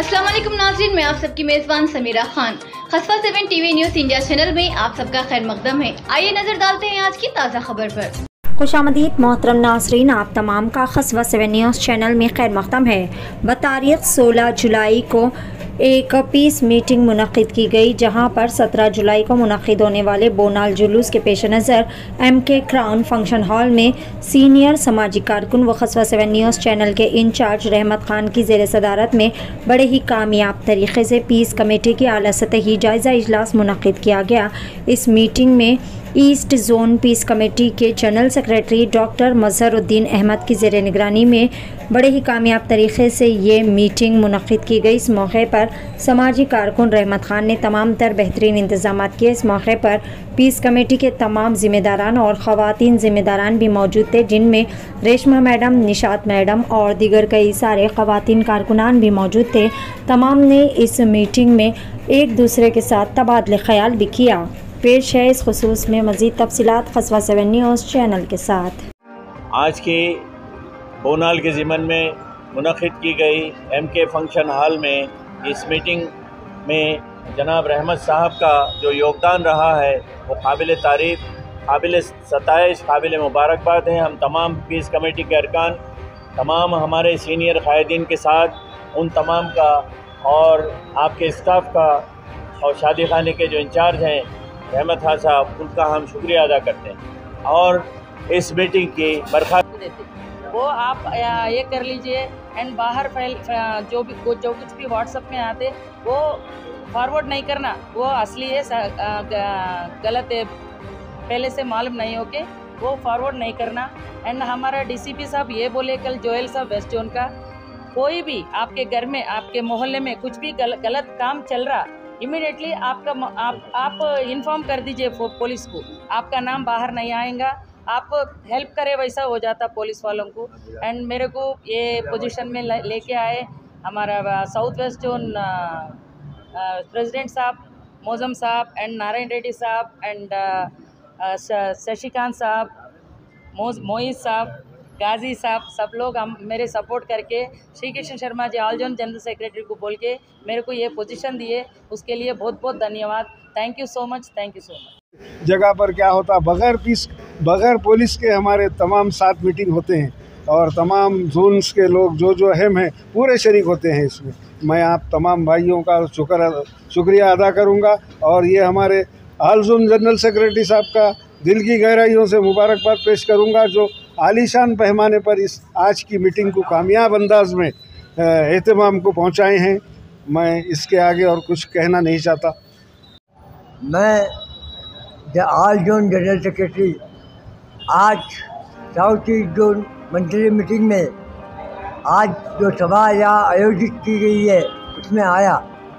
अस्सलाम वालेकुम नाज़रीन, मैं आप सबकी मेज़बान Samira Khan. Khaswa 7 TV news India channel में आप सबका खैर मकदम है। आइए नजर डालते हैं आज की ताज़ा खबर पर। खुशामदीद मोहतरम नाज़रीन, आप तमाम का खसवा 7 न्यूज़ चैनल में खैर मकदम है। बतारीख 16 जुलाई को एक पीस मीटिंग मुनक़िद की गई, जहां पर 17 जुलाई को मुनक़िद होने वाले बोनाल जुलूस के पेश नज़र MK क्राउन फंक्शन हॉल में सीनियर समाजी कारकुन व खसवा 7 न्यूज़ चैनल के इंचार्ज रहमत खान की ज़ेर सदारत में बड़े ही कामयाब तरीके से पीस कमेटी की आला सतही जायज़ा इजलास मुनक़िद किया गया। इस मीटिंग में ईस्ट जोन पीस कमेटी के general secretary doctor Mazharuddin Ahmed की ज़ेर निगरानी में बड़े ही कामयाब तरीके से ये मीटिंग मुनक़िद की गई। इस मौके पर समाजी कारकुन रहमत खान ने तमाम तर बेहतरीन इंतज़ाम किए। इस मौके पर पीस कमेटी के तमाम ज़िम्मेदारान और ख़वातीन ज़िम्मेदारान भी मौजूद थे, जिनमें रेशमा मैडम, निशात मैडम और दीगर कई सारे ख़वातीन कारकुनान भी मौजूद थे। तमाम ने इस मीटिंग में एक दूसरे के साथ तबादले ख़याल भी किया। पेश है इस खुसूस में मज़ीद तफसीलात खसवा 7 न्यूज़ चैनल के साथ। आज की बोनाल के ज़िमन में मुनक़िद की गई MK फंक्शन हॉल में इस मीटिंग में जनाब रहमत साहब का जो योगदान रहा है वो काबिल तारीफ़, काबिल सताइश, काबिल मुबारकबाद है। हम तमाम पीस कमेटी के अरकान, तमाम हमारे सीनियर क़ायदीन के साथ उन तमाम का और आपके स्टाफ का और शादी खाने के जो इंचार्ज हैं रहमत खान साहब, उनका हम शुक्रिया अदा करते हैं। और इस मीटिंग की बरखास्त वो आप ये कर लीजिए एंड बाहर जो कुछ भी व्हाट्सएप में आते वो फॉरवर्ड नहीं करना, वो असली है गलत है, पहले से मालूम नहीं हो के वो फॉरवर्ड नहीं करना। एंड हमारा DCP साहब ये बोले कल जोएल साहब वेस्ट जोन का, कोई भी आपके घर में, आपके मोहल्ले में कुछ भी गलत काम चल रहा, इमीडिएटली आप इन्फॉर्म कर दीजिए पुलिस को, आपका नाम बाहर नहीं आएगा। आप हेल्प करें वैसा हो जाता पुलिस वालों को। एंड मेरे को ये पोजीशन में लेके आए हमारा साउथ वेस्ट जोन प्रेसिडेंट साहब मौजम साहब एंड नारायण रेड्डी साहब एंड शशिकांत साहब, मोहित साहब, गाजी साहब, सब लोग हम मेरे सपोर्ट करके Shri Krishna Sharma ji all zone general secretary को बोल के मेरे को ये पोजीशन दिए, उसके लिए बहुत बहुत धन्यवाद। Thank you so much, thank you so much. जगह पर क्या होता, बगैर पुलिस के हमारे तमाम साथ मीटिंग होते हैं और तमाम जोन्स के लोग जो अहम हैं पूरे शरीक होते हैं इसमें। मैं आप तमाम भाइयों का शुक्रिया अदा करूंगा और ये हमारे ऑल जोन जनरल सेक्रेटरी साहब का दिल की गहराइयों से मुबारकबाद पेश करूंगा, जो आलीशान पैमाने पर इस आज की मीटिंग को कामयाब अंदाज में एहतमाम को पहुंचाए हैं। मैं इसके आगे और कुछ कहना नहीं चाहता। मैं ऑल जोन जनरल सेक्रेटरी आज south east zone monthly meeting में आज जो सभा यहाँ आयोजित की गई है उसमें आया।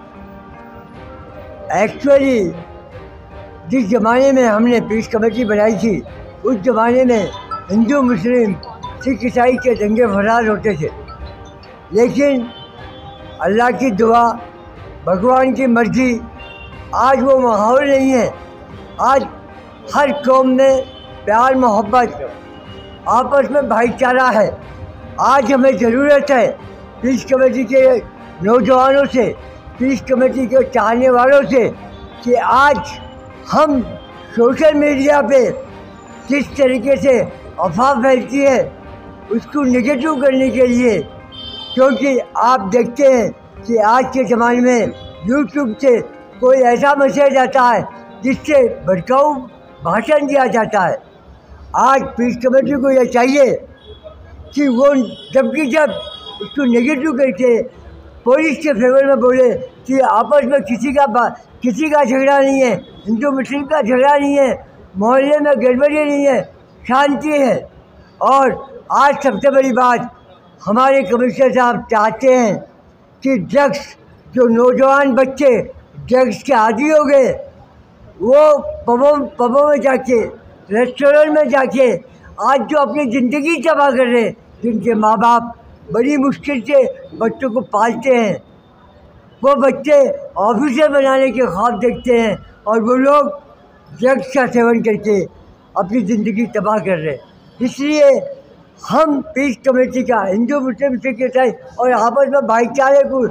एक्चुअली जिस ज़माने में हमने पीस कमेटी बनाई थी, उस ज़माने में हिंदू मुस्लिम सिख ईसाई के दंगे फसाद होते थे, लेकिन अल्लाह की दुआ, भगवान की मर्ज़ी, आज वो माहौल नहीं है। आज हर कौम में प्यार मोहब्बत, आपस में भाईचारा है। आज हमें ज़रूरत है पीस कमेटी के नौजवानों से, पीस कमेटी के चाहने वालों से, कि आज हम सोशल मीडिया पे किस तरीके से अफवाह फैलती है उसको नेगेटिव करने के लिए, क्योंकि आप देखते हैं कि आज के ज़माने में यूट्यूब से कोई ऐसा मैसेज आता है जिससे भड़काऊ भाषण दिया जाता है। आज पीस कमेटी को यह चाहिए कि वो जब उसको नेगेटिव करके पुलिस के फेवर में बोले कि आपस में किसी का झगड़ा नहीं है, हिंदू मुस्लिम का झगड़ा नहीं है, मोहल्ले में गड़बड़ी नहीं है, शांति है। और आज सबसे बड़ी बात, हमारे कमिश्नर साहब चाहते हैं कि ड्रग्स, जो नौजवान बच्चे ड्रग्स के आदी हो गए, वो पबों में जाके, रेस्टोरेंट में जाके आज जो अपनी ज़िंदगी तबाह कर रहे हैं, जिनके माँ बाप बड़ी मुश्किल से बच्चों को पालते हैं, वो बच्चे ऑफिसर बनाने के ख्वाब देखते हैं और वो लोग ड्रग्स का सेवन करके अपनी ज़िंदगी तबाह कर रहे हैं। इसलिए हम पीस कमेटी का हिंदू मुस्लिम सिख ईसाई और आपस में भाईचारे को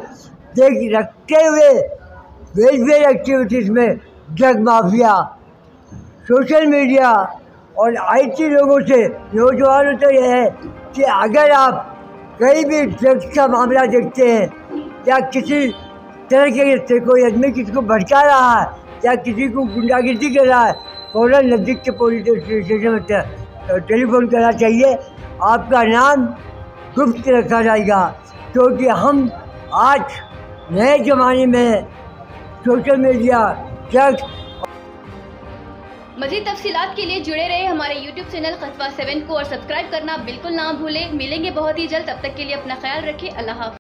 रखते हुए वेलफेयर एक्टिविटीज़ में ड्रग माफिया, सोशल मीडिया और IT लोगों से नौजवानों तो यह है कि अगर आप कहीं भी ड्रग्स का मामला देखते हैं या किसी तरह के कोई आदमी किसी को भड़का रहा है या किसी को गुंडागिर्दी कर रहा है, फ़ौरन नज़दीक के पुलिस स्टेशन में टेलीफोन करना चाहिए। आपका नाम गुप्त रखा जाएगा, क्योंकि हम आज नए ज़माने में सोशल मीडिया, ड्रग्स। मज़ीद तफसीलात के लिए जुड़े रहे हमारे YouTube चैनल कस्बा 7 को और सब्सक्राइब करना बिल्कुल ना भूलें। मिलेंगे बहुत ही जल्द, तब तक के लिए अपना ख्याल रखें। अल्लाह हाफ़िज़।